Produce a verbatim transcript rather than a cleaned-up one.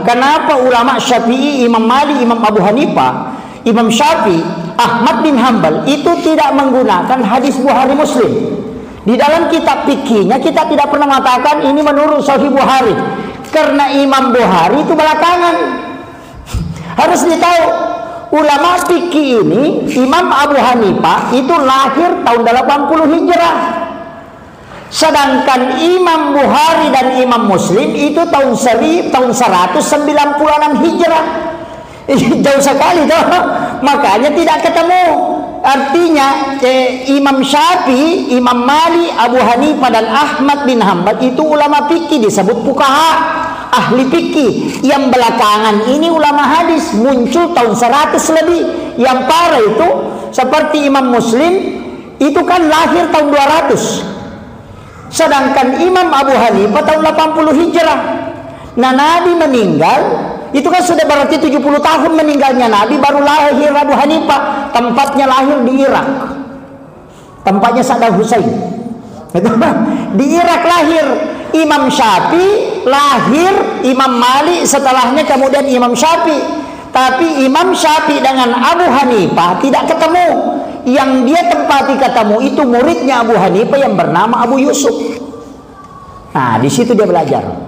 Kenapa ulama Syafi'i, Imam Malik, Imam Abu Hanifah, Imam Syafi'i, Ahmad bin Hanbal itu tidak menggunakan hadis Bukhari Muslim? Di dalam kitab fikihnya kita tidak pernah mengatakan ini menurut Sahih Bukhari, karena Imam Bukhari itu belakangan. Harus ditahu, ulama fikih ini, Imam Abu Hanifah itu lahir tahun delapan puluh Hijrah. Sedangkan Imam Bukhari dan Imam Muslim itu tahun seri, tahun seratus sembilan puluh enam Hijrah. Jauh sekali tuh. Makanya tidak ketemu. Artinya eh, Imam Syafi'i, Imam Malik, Abu Hanifah dan Ahmad bin Hanbal itu ulama fikih, disebut fuqaha, ahli fikih. Yang belakangan ini ulama hadis, muncul tahun seratus lebih. Yang parah itu seperti Imam Muslim itu kan lahir tahun dua ratus. Sedangkan Imam Abu Hanifah tahun delapan puluh Hijrah. Nah, Nabi meninggal itu kan sudah berarti tujuh puluh tahun meninggalnya Nabi, baru lahir Abu Hanifah. Tempatnya lahir di Irak, tempatnya Saddam Hussein. Di Irak lahir. Imam Syafi'i lahir, Imam Malik setelahnya, kemudian Imam Syafi'i. Tapi Imam Syafi'i dengan Abu Hanifah tidak ketemu. Yang dia tempati ketemu itu muridnya Abu Hanifah yang bernama Abu Yusuf. Nah, di situ dia belajar.